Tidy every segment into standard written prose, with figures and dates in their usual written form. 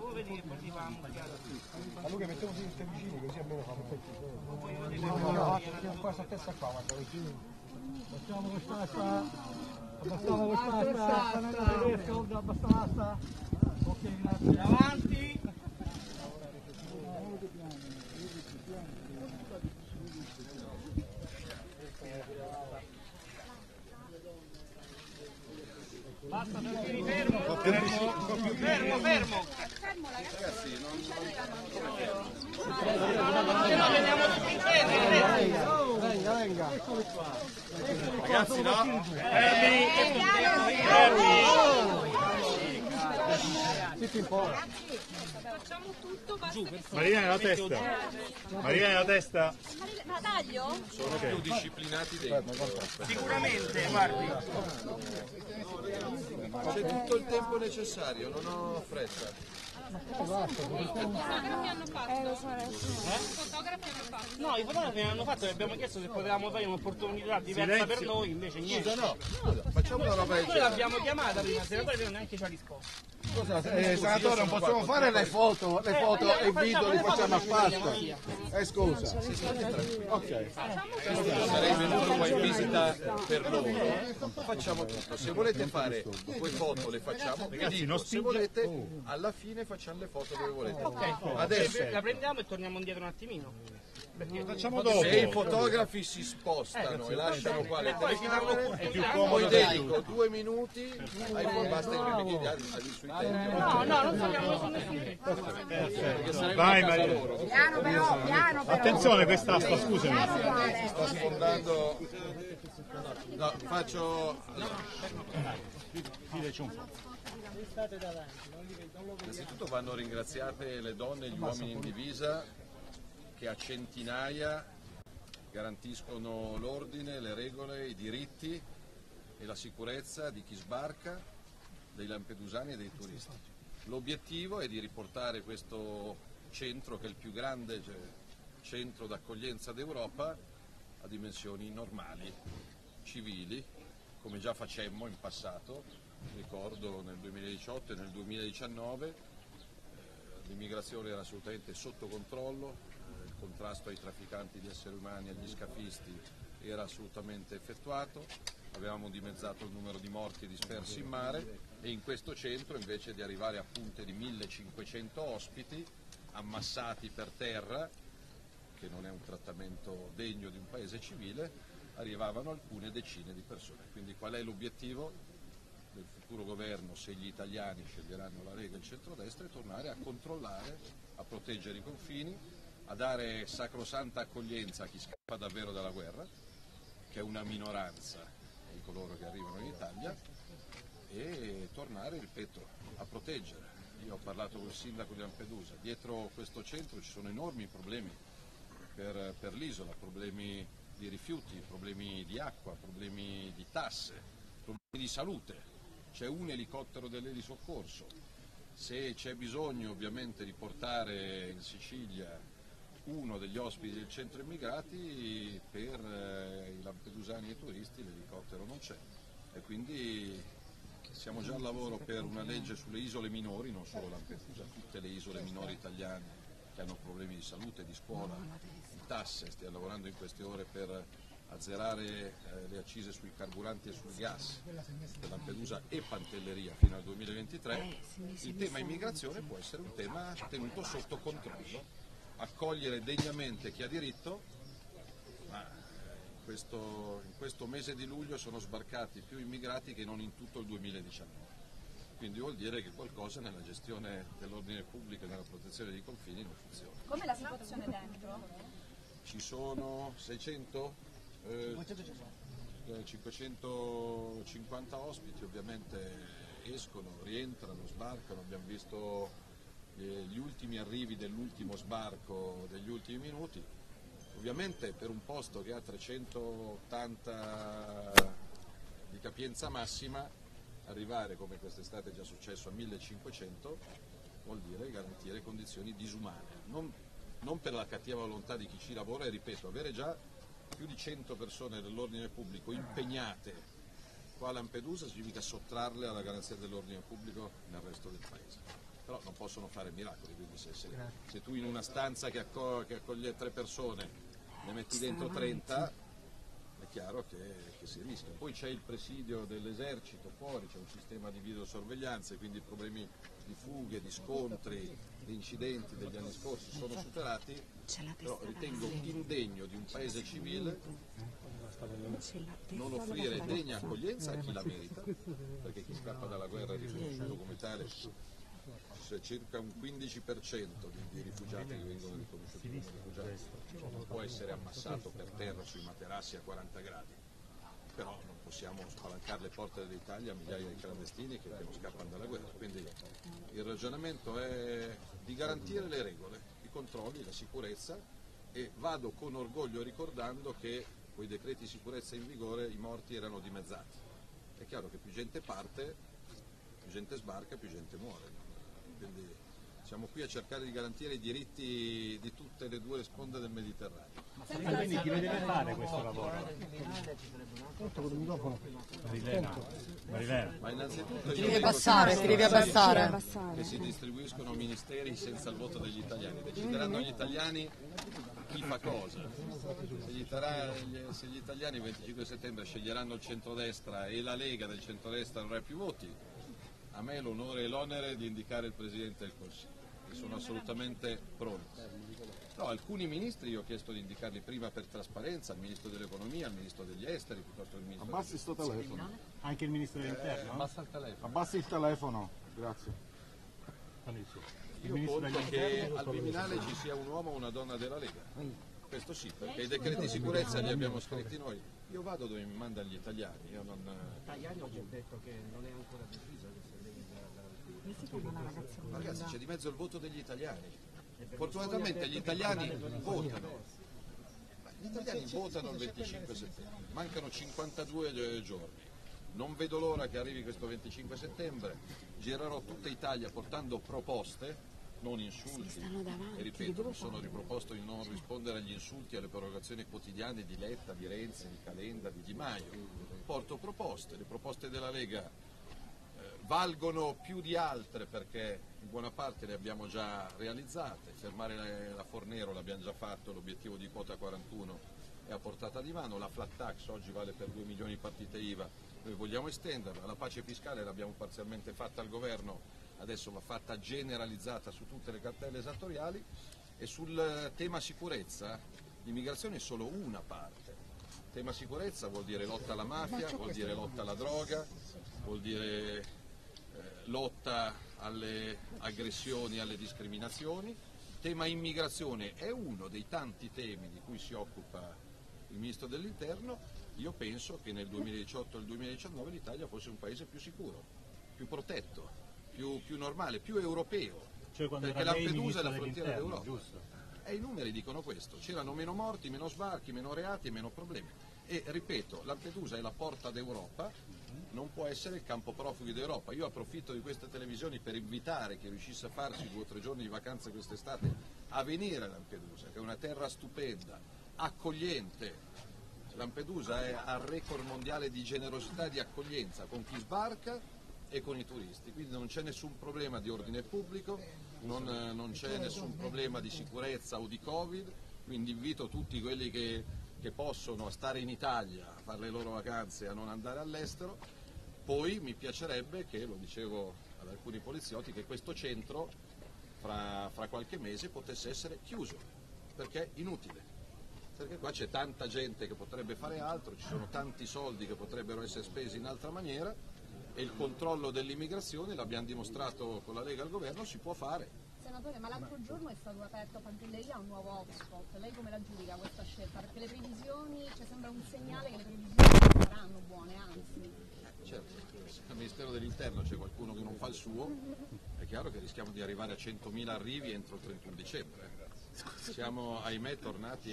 vedi che poi si fa a lui che mettiamo tutti vicini così almeno fa un po' questa testa qua, guarda, facciamo questa abbassiamo questa tedesca, abbastanza. Ok, grazie. Avanti. Basta, fermo, fermo. Ragazzi, No, veniamo tutti in piedi. Venga. ragazzi, no? Facciamo tutto, basta che Marina nella testa. Marina nella testa. Ma taglio? Sono più disciplinati dentro. Sicuramente, guardi. C'è tutto il tempo necessario, non ho fretta. Fotografi hanno fatto? Fotografi hanno fatto? No, i fotografi hanno fatto e abbiamo chiesto se potevamo fare un'opportunità diversa per noi, invece niente. Scusa, no, facciamo una roba del Noi genere. l'abbiamo chiamata prima, il senatore neanche ci ha risposto. Senatore, non possiamo fare le foto e video li facciamo a parte. Scusa. Ok. Sarei venuto qua in visita per loro. Facciamo tutto. Se volete fare due foto le facciamo. Ragazzi, Dico, se volete, alla fine facciamo le foto dove volete. Adesso, La prendiamo e torniamo indietro un attimino. Perché Facciamo dopo. se i fotografi si spostano e lasciano qua le telecamere, È più poi comodo. dedico 2 minuti ai basta i mediati sui tempi. no, non saliamo su nessun Perché sarebbe Vai, una casa Maria. loro. Piano però. Attenzione quest'asta, scusami. Si sta sfondando. No, faccio. Innanzitutto vanno ringraziate le donne e gli uomini in divisa che a centinaia garantiscono l'ordine, le regole, i diritti e la sicurezza di chi sbarca, dei lampedusani e dei turisti. L'obiettivo è di riportare questo centro, che è il più grande centro d'accoglienza d'Europa, a dimensioni normali, civili, come già facemmo in passato. Ricordo nel 2018 e nel 2019 l'immigrazione era assolutamente sotto controllo, il contrasto ai trafficanti di esseri umani e agli scafisti era assolutamente effettuato, avevamo dimezzato il numero di morti dispersi in mare e in questo centro, invece di arrivare a punte di 1500 ospiti ammassati per terra, che non è un trattamento degno di un paese civile, arrivavano alcune decine di persone. Quindi qual è l'obiettivo del futuro governo, se gli italiani sceglieranno la Lega e il centrodestra? È tornare a controllare, a proteggere i confini, a dare sacrosanta accoglienza a chi scappa davvero dalla guerra, che è una minoranza di coloro che arrivano in Italia, e tornare, ripeto, a proteggere. Io ho parlato con il sindaco di Lampedusa, dietro questo centro ci sono enormi problemi per l'isola, problemi di rifiuti, problemi di acqua, problemi di tasse, problemi di salute. C'è un elicottero dell'elisoccorso, se c'è bisogno ovviamente di portare in Sicilia uno degli ospiti del centro immigrati, per i lampedusani e i turisti l'elicottero non c'è, e quindi siamo già al lavoro per una legge sulle isole minori, non solo Lampedusa, tutte le isole minori italiane che hanno problemi di salute, di scuola, di tasse. Stiamo lavorando in queste ore per azzerare le accise sui carburanti e sul gas per Lampedusa e Pantelleria fino al 2023. Il tema immigrazione può essere un tema tenuto sotto controllo, accogliere degnamente chi ha diritto, ma in questo mese di luglio sono sbarcati più immigrati che non in tutto il 2019. Quindi vuol dire che qualcosa nella gestione dell'ordine pubblico e nella protezione dei confini non funziona. Com'è la situazione dentro? Ci sono 550 ospiti, ovviamente escono, rientrano, sbarcano. Abbiamo visto gli ultimi arrivi dell'ultimo sbarco degli ultimi minuti. Ovviamente per un posto che ha 380 di capienza massima, arrivare, come quest'estate è già successo, a 1500 vuol dire garantire condizioni disumane, non per la cattiva volontà di chi ci lavora, e ripeto, avere già più di 100 persone dell'ordine pubblico impegnate qua a Lampedusa significa sottrarle alla garanzia dell'ordine pubblico nel resto del paese. Però non possono fare miracoli, quindi se tu in una stanza che accoglie 3 persone ne metti dentro 30, è chiaro che si rischia. Poi c'è il presidio dell'esercito fuori, c'è un sistema di videosorveglianza, quindi i problemi di fughe, di scontri, di incidenti degli anni scorsi sono superati, però ritengo indegno di un paese civile non offrire degna accoglienza a chi la merita, perché chi scappa dalla guerra è riconosciuto come tale. C'è circa un 15% di rifugiati che vengono riconosciuti come rifugiati, non può essere ammassato per terra sui materassi a 40 gradi, però non possiamo spalancare le porte dell'Italia a migliaia di clandestini che non scappano dalla guerra, quindi il ragionamento è di garantire le regole, i controlli, la sicurezza, e vado con orgoglio ricordando che con i decreti sicurezza in vigore i morti erano dimezzati. È chiaro che più gente parte, più gente sbarca, più gente muore. Quindi siamo qui a cercare di garantire i diritti di tutte le 2 sponde del Mediterraneo. Quindi chi deve fare questo lavoro? Marilena. Ma innanzitutto Ti devi abbassare. che si distribuiscono ministeri senza il voto degli italiani. Decideranno gli italiani chi fa cosa. Se gli italiani il 25 settembre sceglieranno il centrodestra e la Lega del centrodestra non avrà più voti, a me l'onore e l'onere di indicare il Presidente del Consiglio, e sono assolutamente pronto. No, alcuni ministri io ho chiesto di indicarli prima per trasparenza, il Ministro dell'Economia, il Ministro degli Esteri, piuttosto il Ministro Abbassi sto telefono. Anche il ministro dell'interno? Abbassa il telefono. Abbassi il telefono, grazie. Io conto che al Viminale ci sia un uomo o una donna della Lega. Questo sì, perché i decreti di sicurezza li abbiamo scritti noi. Io vado dove mi mandano gli italiani. Io non... Tajani oggi ha detto che non è ancora decisa Ma ragazzi, c'è di mezzo il voto degli italiani. Fortunatamente gli italiani votano. Gli italiani votano il 25 settembre. Mancano 52 giorni. Non vedo l'ora che arrivi questo 25 settembre. Girerò tutta Italia portando proposte, non insulti, e ripeto, mi sono riproposto di non rispondere agli insulti e alle prorogazioni quotidiane di Letta, di Renzi, di Calenda, di Di Maio. Porto proposte, le proposte della Lega valgono più di altre perché in buona parte le abbiamo già realizzate. Fermare la Fornero l'abbiamo già fatto, l'obiettivo di quota 41 è a portata di mano, la flat tax oggi vale per 2 milioni di partite IVA, noi vogliamo estenderla, la pace fiscale l'abbiamo parzialmente fatta al governo, adesso va fatta generalizzata su tutte le cartelle esattoriali, e sul tema sicurezza l'immigrazione è solo una parte. Tema sicurezza vuol dire lotta alla mafia, vuol dire lotta alla droga, vuol dire lotta alle aggressioni, alle discriminazioni. Tema immigrazione è uno dei tanti temi di cui si occupa il Ministro dell'Interno. Io penso che nel 2018 e nel 2019 l'Italia fosse un paese più sicuro, più protetto, più normale, più europeo, Cioè quando perché era lei Lampedusa è la ministro frontiera dell'Interno, d'Europa. giusto? E i numeri dicono questo, c'erano meno morti, meno sbarchi, meno reati e meno problemi. E ripeto, Lampedusa è la porta d'Europa, non può essere il campo profughi d'Europa. Io approfitto di queste televisioni per invitare chi riuscisse a farsi 2 o 3 giorni di vacanza quest'estate a venire a Lampedusa, che è una terra stupenda, accogliente. Lampedusa è al record mondiale di generosità e di accoglienza con chi sbarca e con i turisti, quindi non c'è nessun problema di ordine pubblico, non c'è nessun problema di sicurezza o di Covid, quindi invito tutti quelli che possono a stare in Italia, a fare le loro vacanze, a non andare all'estero. Poi mi piacerebbe che, lo dicevo ad alcuni poliziotti, che questo centro fra qualche mese potesse essere chiuso, perché è inutile. Perché qua c'è tanta gente che potrebbe fare altro, ci sono tanti soldi che potrebbero essere spesi in altra maniera, e il controllo dell'immigrazione, l'abbiamo dimostrato con la Lega al governo, si può fare. Senatore, ma l'altro giorno è stato aperto a Pantelleria un nuovo hotspot. Lei come la giudica questa scelta? Perché le previsioni, sembra un segnale che le previsioni non saranno buone, anzi. Certo, se al Ministero dell'Interno c'è qualcuno che non fa il suo, è chiaro che rischiamo di arrivare a 100.000 arrivi entro il 31 dicembre. Siamo, ahimè, tornati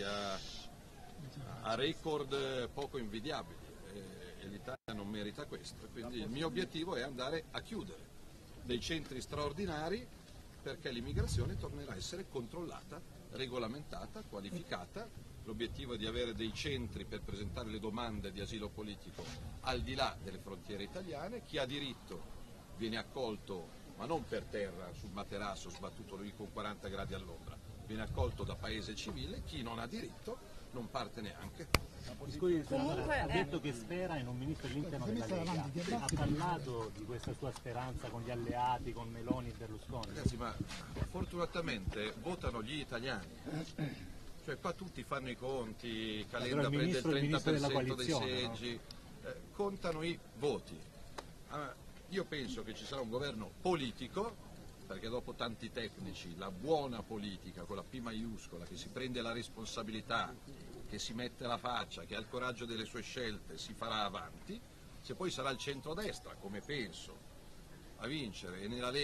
a record poco invidiabili, e l'Italia non merita questo. Quindi il mio obiettivo è andare a chiudere dei centri straordinari, perché l'immigrazione tornerà a essere controllata, regolamentata, qualificata. L'obiettivo è di avere dei centri per presentare le domande di asilo politico al di là delle frontiere italiane. Chi ha diritto viene accolto ma non per terra, sul materasso sbattuto lui con 40 gradi all'ombra, viene accolto da paese civile, chi non ha diritto non parte neanche. Scusi, Comunque, ha detto che spera in un ministro dell'interno della Lega, ha parlato di questa sua speranza con gli alleati, con Meloni e Berlusconi. Ragazzi, ma fortunatamente votano gli italiani, cioè qua tutti fanno i conti, Calenda prende il 30% dei seggi, contano i voti. Io penso che ci sarà un governo politico, perché dopo tanti tecnici la buona politica con la P maiuscola che si prende la responsabilità, che si mette la faccia, che ha il coraggio delle sue scelte, si farà avanti. Se poi sarà il centrodestra, come penso, a vincere e la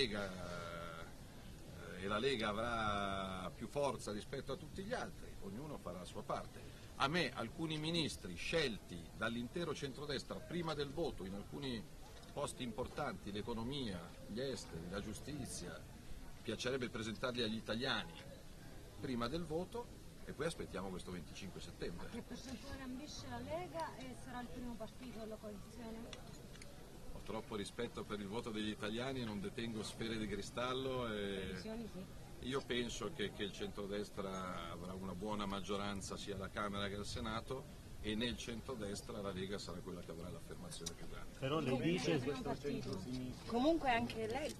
Lega avrà più forza rispetto a tutti gli altri, ognuno farà la sua parte. A me alcuni ministri scelti dall'intero centrodestra prima del voto in alcuni posti importanti, l'economia, gli esteri, la giustizia, piacerebbe presentarli agli italiani prima del voto e poi aspettiamo questo 25 settembre. Che percentuale ambisce la Lega e sarà il primo partito della coalizione? Ho troppo rispetto per il voto degli italiani e non detengo sfere di cristallo. Io penso che il centrodestra avrà una buona maggioranza sia alla Camera che al Senato e nel centrodestra la Lega sarà quella che avrà l'affermazione più grande. Però lei dice comunque anche lei.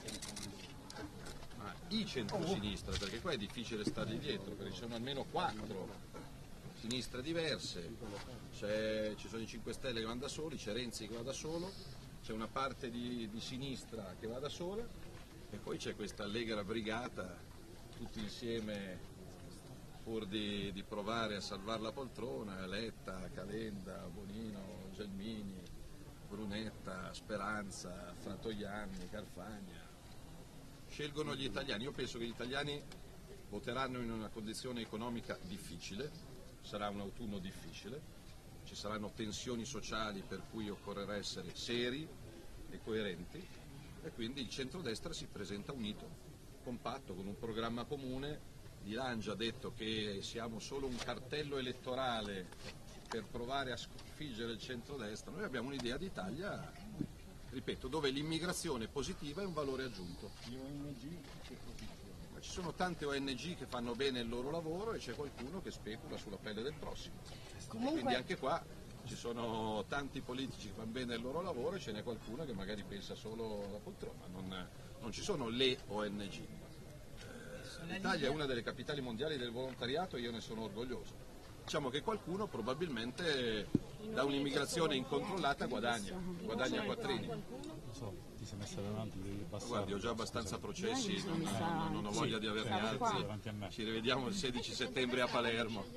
I centrosinistra, perché qua è difficile stargli dietro, perché ci sono almeno 4 sinistre diverse, ci sono i 5 Stelle che vanno da soli, c'è Renzi che va da solo, c'è una parte di sinistra che va da sola e poi c'è questa allegra brigata, tutti insieme pur di provare a salvare la poltrona, Letta, Calenda, Bonino, Gelmini, Brunetta, Speranza, Fratoianni, Carfagna. Scelgono gli italiani, io penso che gli italiani voteranno in una condizione economica difficile, sarà un autunno difficile, ci saranno tensioni sociali per cui occorrerà essere seri e coerenti e quindi il centrodestra si presenta unito, compatto, con un programma comune. Di Lange ha detto che siamo solo un cartello elettorale per provare a sconfiggere il centrodestra, noi abbiamo un'idea d'Italia, ripeto, dove l'immigrazione positiva è un valore aggiunto. Ma ci sono tante ONG che fanno bene il loro lavoro e c'è qualcuno che specula sulla pelle del prossimo. Quindi anche qua ci sono tanti politici che fanno bene il loro lavoro e ce n'è qualcuno che magari pensa solo alla poltrona, non ci sono le ONG. L'Italia è una delle capitali mondiali del volontariato e io ne sono orgoglioso. Diciamo che qualcuno probabilmente da un'immigrazione incontrollata guadagna quattrini. ti sei messa davanti, devi passare. Guardi, ho già abbastanza processi, non ho voglia di averne altri. Ci rivediamo il 16 settembre a Palermo.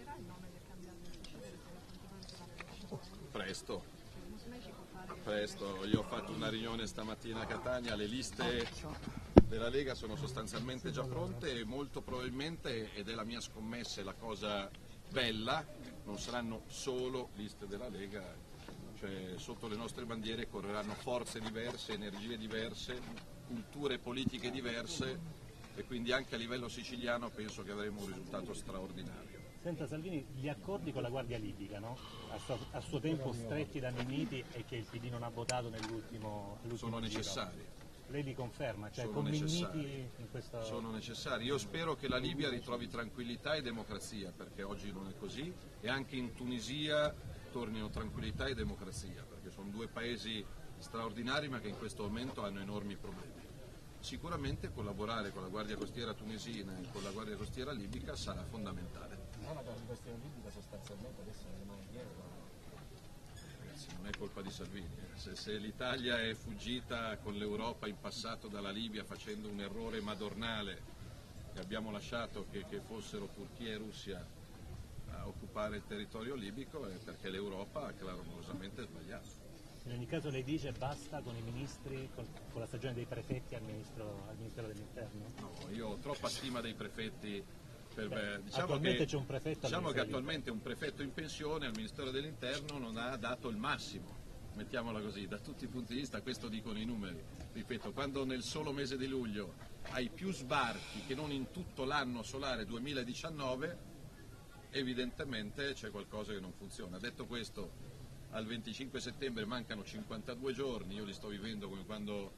Presto, io ho fatto una riunione stamattina a Catania, le liste della Lega sono sostanzialmente già pronte e molto probabilmente, ed è la mia scommessa e la cosa bella, non saranno solo liste della Lega, cioè sotto le nostre bandiere correranno forze diverse, energie diverse, culture politiche diverse e quindi anche a livello siciliano penso che avremo un risultato straordinario. Senta Salvini, gli accordi con la Guardia Libica, no? a suo tempo stretti da Minniti e che il PD non ha votato nell'ultimo sono giro. necessari. Lei li conferma? Cioè, Sono con necessari. Minniti in questo... Sono necessari. Io spero che la Libia ritrovi tranquillità e democrazia, perché oggi non è così, e anche in Tunisia tornino tranquillità e democrazia, perché sono due paesi straordinari ma che in questo momento hanno enormi problemi. Sicuramente collaborare con la Guardia Costiera tunisina e con la Guardia Costiera libica sarà fondamentale. Ma la Guardia Costiera libica sostanzialmente adesso è rimane dietro. Ragazzi, non è colpa di Salvini. Se l'Italia è fuggita con l'Europa in passato dalla Libia facendo un errore madornale e abbiamo lasciato che fossero Turchia e Russia a occupare il territorio libico, è perché l'Europa ha clamorosamente sbagliato. In ogni caso lei dice basta con i ministri, con la stagione dei prefetti al Ministero dell'Interno? No, io ho troppa stima dei prefetti. Attualmente c'è un prefetto al diciamo che Ministero attualmente un prefetto in pensione al Ministero dell'Interno non ha dato il massimo, mettiamola così, da tutti i punti di vista, questo dicono i numeri. Ripeto, quando nel solo mese di luglio hai più sbarchi che non in tutto l'anno solare 2019, evidentemente c'è qualcosa che non funziona. Detto questo, al 25 settembre mancano 52 giorni, io li sto vivendo come quando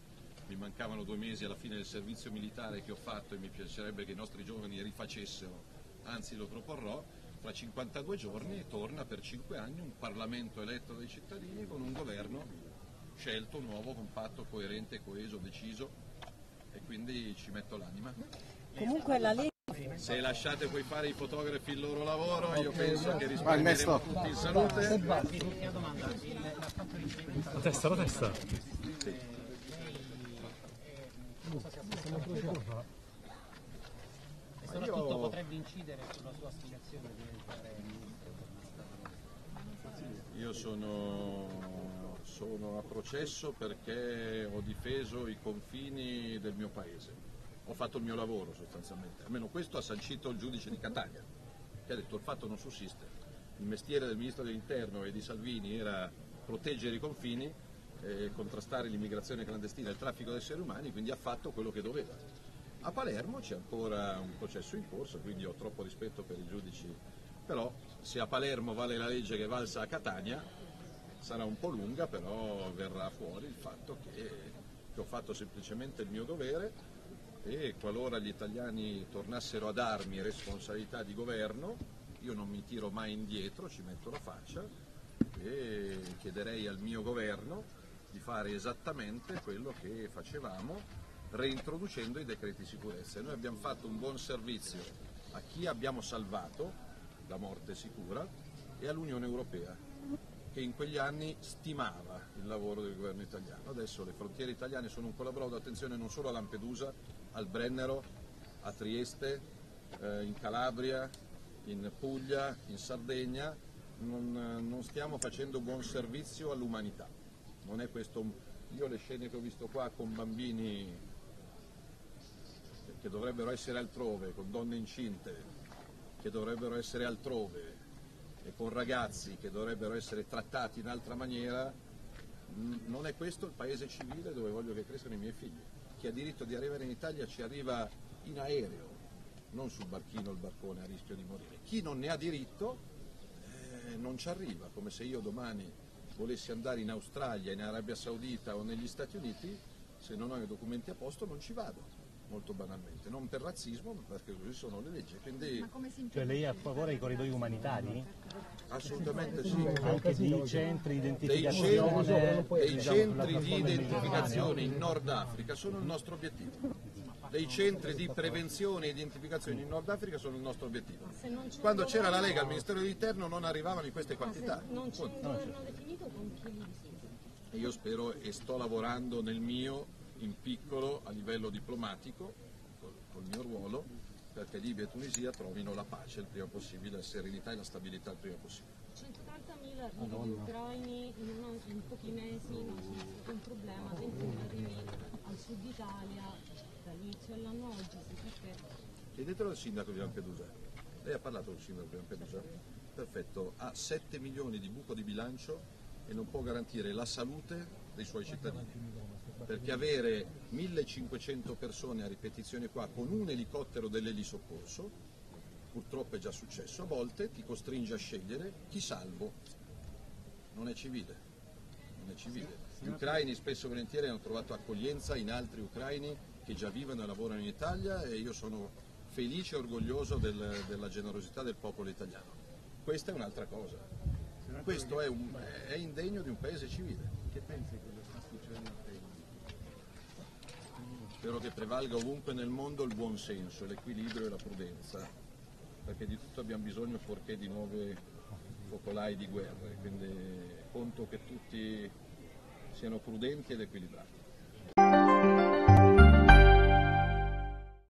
mi mancavano 2 mesi alla fine del servizio militare che ho fatto e mi piacerebbe che i nostri giovani rifacessero, anzi lo proporrò, fra 52 giorni torna per 5 anni un Parlamento eletto dai cittadini con un governo scelto, nuovo, compatto, coerente, coeso, deciso, e quindi ci metto l'anima. Comunque la Lega... Se lasciate poi fare i fotografi il loro lavoro, io penso che risparmieremo tutti in salute. L'ultima domanda, la fatto riferimento alla La testa. e soprattutto potrebbe incidere sulla sua aspirazione a diventare ministro. Io sono a processo perché ho difeso i confini del mio paese. Ho fatto il mio lavoro sostanzialmente, almeno questo ha sancito il giudice di Catania, che ha detto il fatto non sussiste. Il mestiere del ministro dell'interno e di Salvini era proteggere i confini, contrastare l'immigrazione clandestina e il traffico di esseri umani, quindi ha fatto quello che doveva. A Palermo c'è ancora un processo in corso, quindi ho troppo rispetto per i giudici, però se a Palermo vale la legge che valsa a Catania sarà un po' lunga, però verrà fuori il fatto che ho fatto semplicemente il mio dovere, e qualora gli italiani tornassero a darmi responsabilità di governo io non mi tiro mai indietro, ci metto la faccia e chiederei al mio governo di fare esattamente quello che facevamo reintroducendo i decreti sicurezza. Noi abbiamo fatto un buon servizio a chi abbiamo salvato la morte sicura e all'Unione Europea, che in quegli anni stimava il lavoro del governo italiano. Adesso le frontiere italiane sono un collaborato, attenzione, non solo a Lampedusa, al Brennero, a Trieste, in Calabria, in Puglia, in Sardegna. Non stiamo facendo buon servizio all'umanità. Non è questo. Io le scene che ho visto qua con bambini che dovrebbero essere altrove, con donne incinte che dovrebbero essere altrove e con ragazzi che dovrebbero essere trattati in altra maniera, non è questo il paese civile dove voglio che crescano i miei figli. Chi ha diritto di arrivare in Italia ci arriva in aereo, non sul barchino o il barcone a rischio di morire. Chi non ne ha diritto non ci arriva, come se io domani volessi andare in Australia, in Arabia Saudita o negli Stati Uniti, se non ho i documenti a posto non ci vado, molto banalmente, non per razzismo, ma perché così sono le leggi. Quindi... Cioè lei è a favore dei corridoi umanitari? Assolutamente sì. Anche di centri di identificazione? Dei centri di identificazione in Nord Africa sono il nostro obiettivo. Dei centri di prevenzione e identificazione in Nord Africa sono il nostro obiettivo. Quando c'era la Lega al Ministero dell'Interno non arrivavano in queste quantità. Non c'è un governo definito con chi li visita. Io spero e sto lavorando nel mio, in piccolo, a livello diplomatico, col mio ruolo, perché Libia e Tunisia trovino la pace il prima possibile, la serenità e la stabilità il prima possibile. 180.000 arrivi di ucraini in pochi mesi non sono stato un problema, 20.000 arrivi al sud Italia dall'inizio dell'anno oggi, sì, perché... Chiedetelo al sindaco di Lampedusa. Lei ha parlato col sindaco di Lampedusa? Perfetto, ha 7 milioni di buco di bilancio e non può garantire la salute dei suoi cittadini. Perché avere 1500 persone a ripetizione qua con un elicottero dell'elisoccorso, purtroppo è già successo, a volte ti costringe a scegliere chi salvo. Non è civile, non è civile. Gli ucraini spesso e volentieri hanno trovato accoglienza in altri ucraini che già vivono e lavorano in Italia e io sono felice e orgoglioso della generosità del popolo italiano. Questa è un'altra cosa. Questo è indegno di un paese civile. Che pensi che quello sta succedendo a te? Spero che prevalga ovunque nel mondo il buon senso, l'equilibrio e la prudenza, perché di tutto abbiamo bisogno fuorché di nuove focolai di guerre, quindi conto che tutti siano prudenti ed equilibrati.